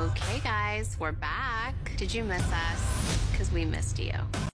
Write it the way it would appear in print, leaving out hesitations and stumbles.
Okay, guys, we're back. Did you miss us? Because we missed you.